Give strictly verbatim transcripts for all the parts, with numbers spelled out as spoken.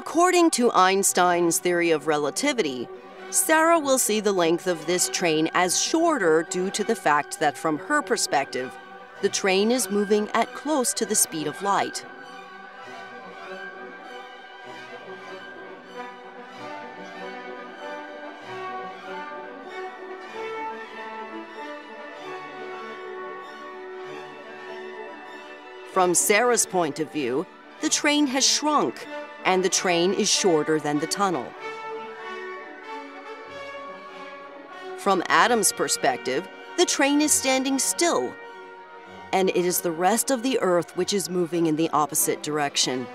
According to Einstein's theory of relativity, Sarah will see the length of this train as shorter due to the fact that from her perspective, the train is moving at close to the speed of light. From Sarah's point of view, the train has shrunk, and the train is shorter than the tunnel. From Adam's perspective, the train is standing still, and it is the rest of the Earth which is moving in the opposite direction.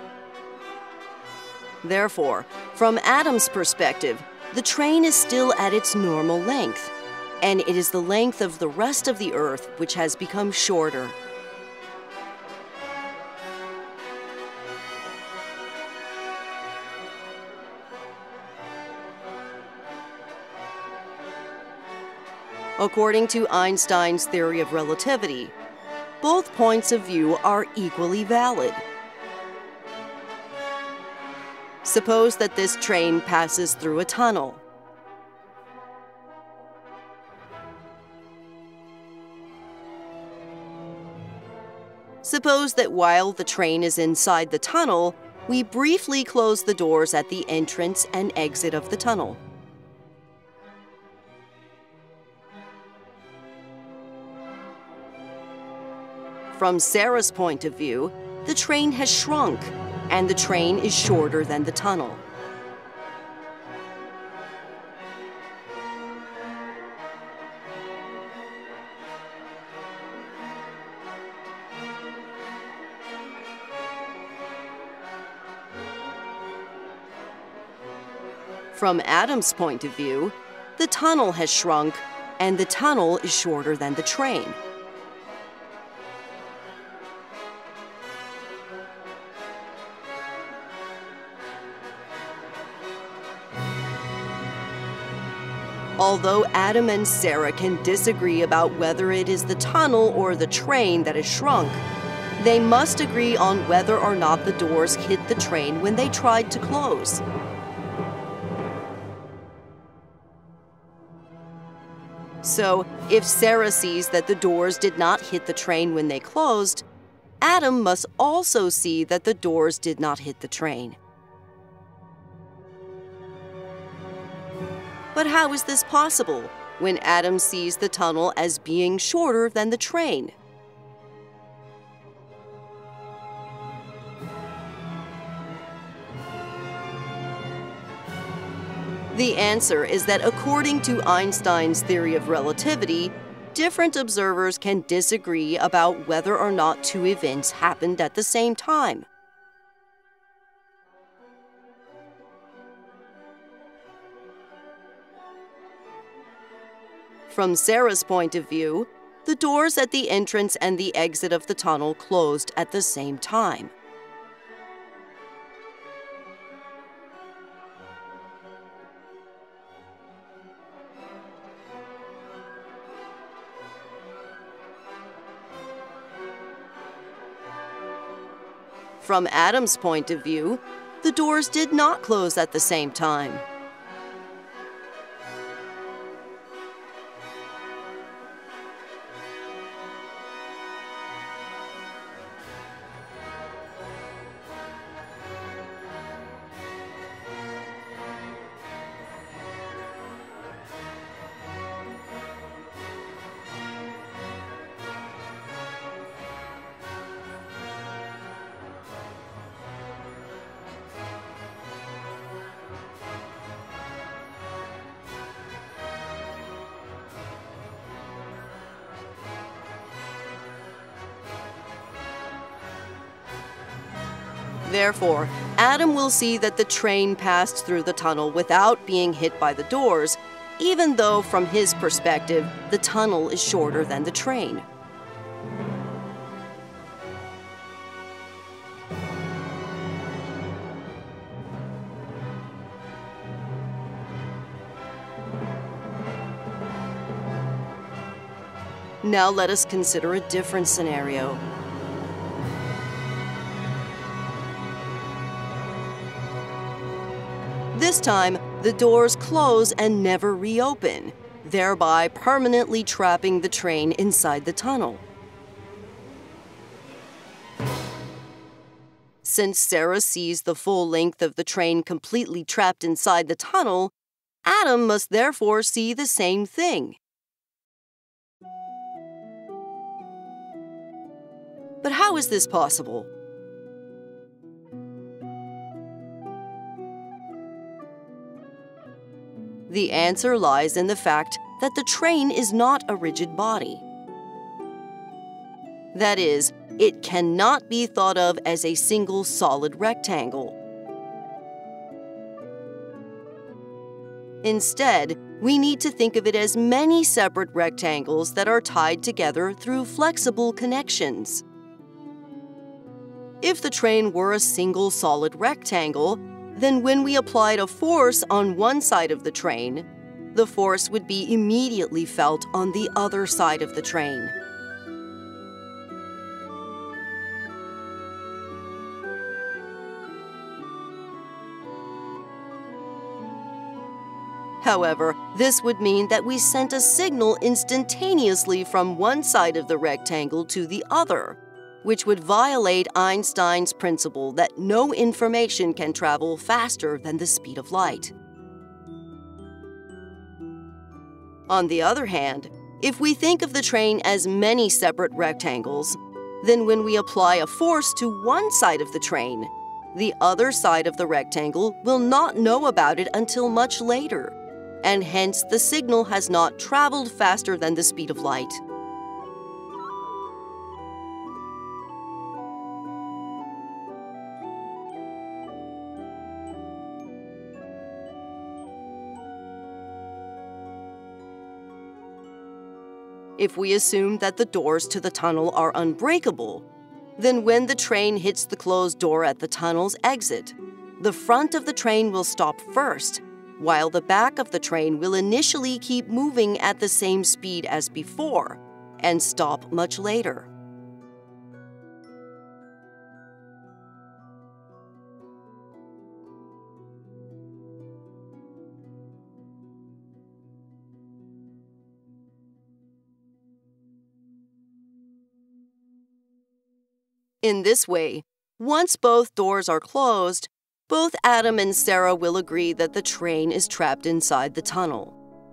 Therefore, from Adam's perspective, the train is still at its normal length, and it is the length of the rest of the Earth which has become shorter. According to Einstein's theory of relativity, both points of view are equally valid. Suppose that this train passes through a tunnel. Suppose that while the train is inside the tunnel, we briefly close the doors at the entrance and exit of the tunnel. From Sarah's point of view, the train has shrunk, and the train is shorter than the tunnel. From Adam's point of view, the tunnel has shrunk, and the tunnel is shorter than the train. Although Adam and Sarah can disagree about whether it is the tunnel or the train that has shrunk, they must agree on whether or not the doors hit the train when they tried to close. So, if Sarah sees that the doors did not hit the train when they closed, Adam must also see that the doors did not hit the train. But how is this possible when Adam sees the tunnel as being shorter than the train? The answer is that according to Einstein's theory of relativity, different observers can disagree about whether or not two events happened at the same time. From Sarah's point of view, the doors at the entrance and the exit of the tunnel closed at the same time. From Adam's point of view, the doors did not close at the same time. Therefore, Adam will see that the train passed through the tunnel without being hit by the doors, even though from his perspective, the tunnel is shorter than the train. Now let us consider a different scenario. This time, the doors close and never reopen, thereby permanently trapping the train inside the tunnel. Since Sarah sees the full length of the train completely trapped inside the tunnel, Adam must therefore see the same thing. But how is this possible? The answer lies in the fact that the train is not a rigid body. That is, it cannot be thought of as a single solid rectangle. Instead, we need to think of it as many separate rectangles that are tied together through flexible connections. If the train were a single solid rectangle, then when we applied a force on one side of the train, the force would be immediately felt on the other side of the train. However, this would mean that we sent a signal instantaneously from one side of the rectangle to the other, which would violate Einstein's principle that no information can travel faster than the speed of light. On the other hand, if we think of the train as many separate rectangles, then when we apply a force to one side of the train, the other side of the rectangle will not know about it until much later, and hence the signal has not traveled faster than the speed of light. If we assume that the doors to the tunnel are unbreakable, then when the train hits the closed door at the tunnel's exit, the front of the train will stop first, while the back of the train will initially keep moving at the same speed as before and stop much later. In this way, once both doors are closed, both Adam and Sarah will agree that the train is trapped inside the tunnel.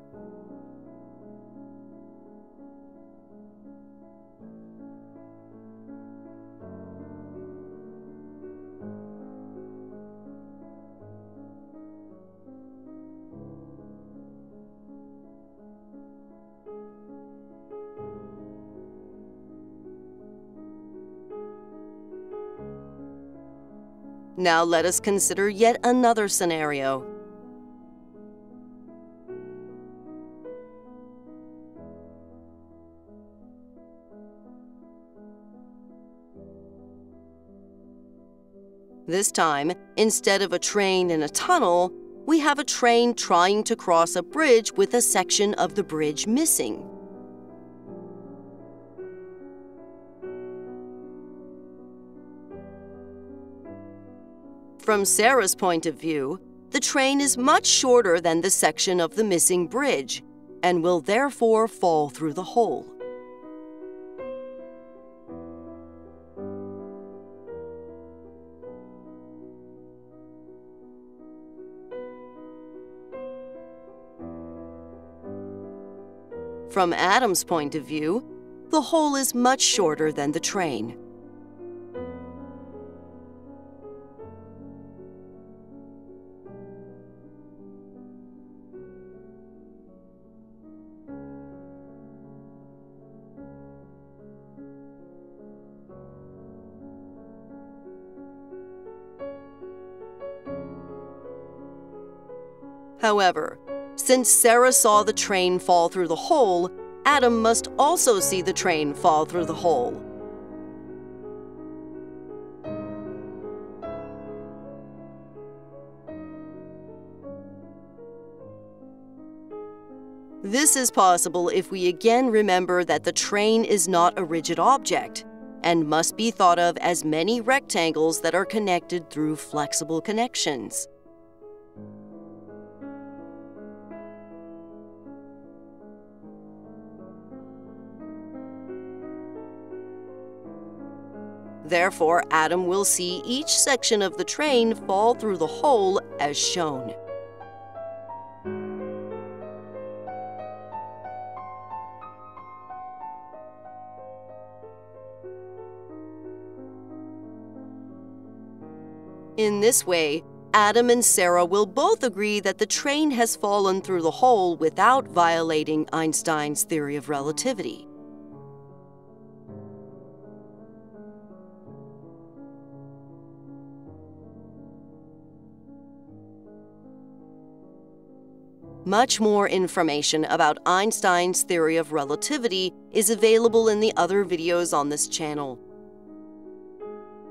Now let us consider yet another scenario. This time, instead of a train in a tunnel, we have a train trying to cross a bridge with a section of the bridge missing. From Sarah's point of view, the train is much shorter than the section of the missing bridge and will therefore fall through the hole. From Adam's point of view, the hole is much shorter than the train. However, since Sarah saw the train fall through the hole, Adam must also see the train fall through the hole. This is possible if we again remember that the train is not a rigid object and must be thought of as many rectangles that are connected through flexible connections. Therefore, Adam will see each section of the train fall through the hole as shown. In this way, Adam and Sarah will both agree that the train has fallen through the hole without violating Einstein's theory of relativity. Much more information about Einstein's theory of relativity is available in the other videos on this channel.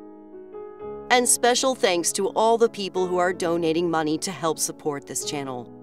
And special thanks to all the people who are donating money to help support this channel.